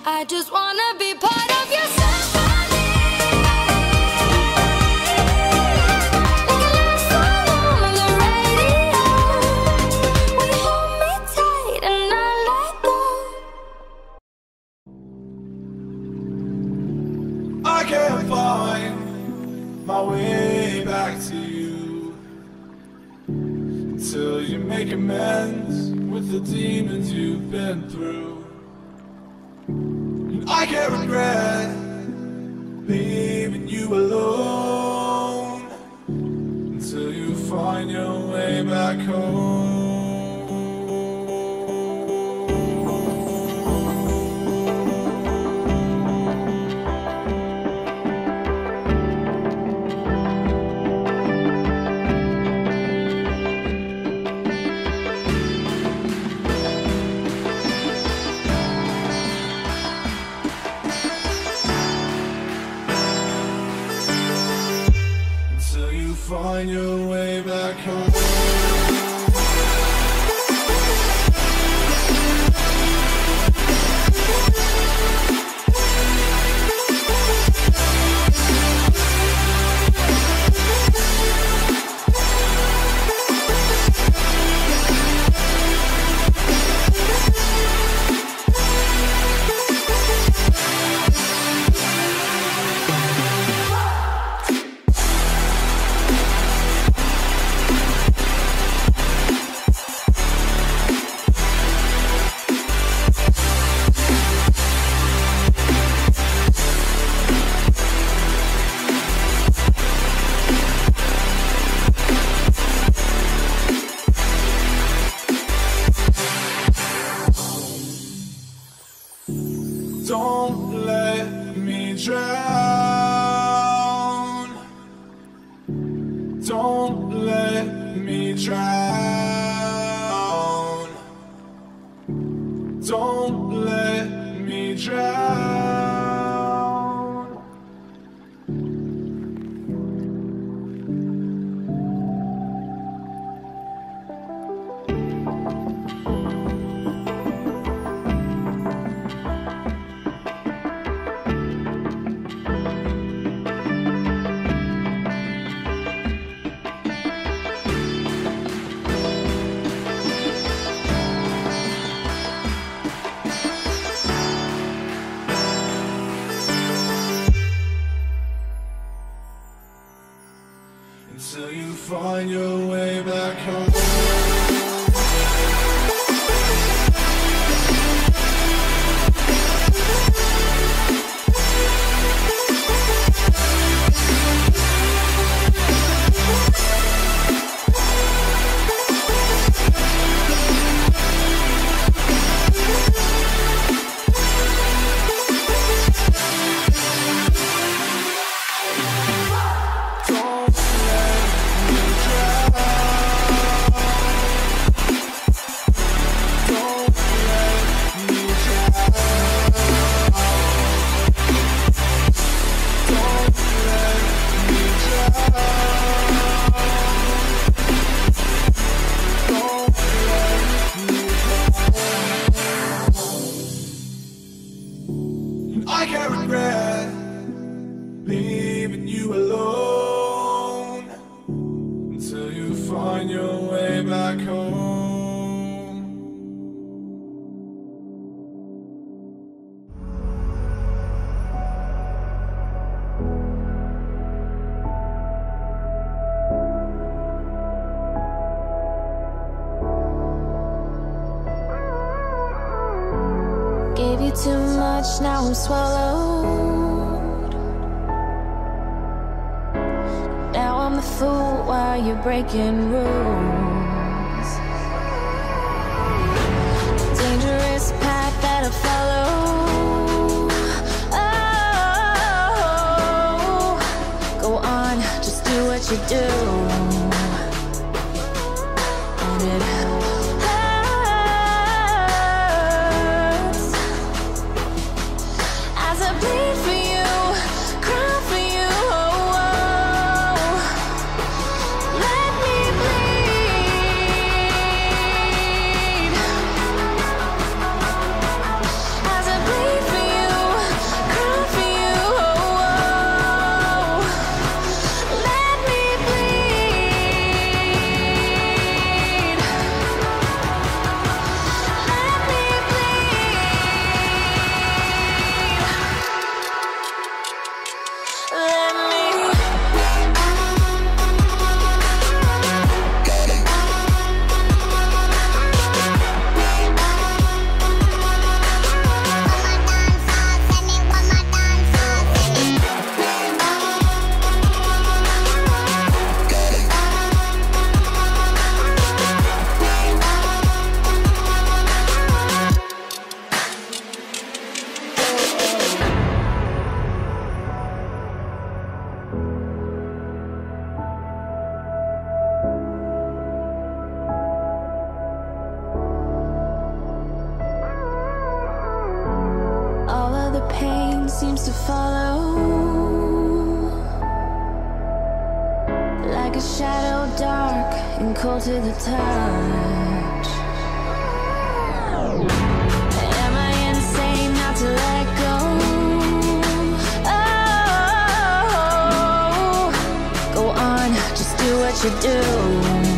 I just wanna be part of your symphony. Like a love song on the radio. Will you hold me tight and not let go? I can't find my way back to you until you make amends with the demons you've been through. I can't regret leaving you alone until you find your way back home. Find your way back home. Don't let me drown. Don't let me drown. Don't let me drown. Until you find your way back home. I can't regret leaving you alone until you find your way back home. Gave you too much, now I'm swallowed. Now I'm the fool while you're breaking rules. Dangerous path that I follow. Oh, go on, just do what you do. And it bleed for you, cry for you, oh, oh. Let me bleed. As I bleed for you. seems to follow, like a shadow dark and cold to the touch. Am I insane not to let go? Oh, go on, just do what you do.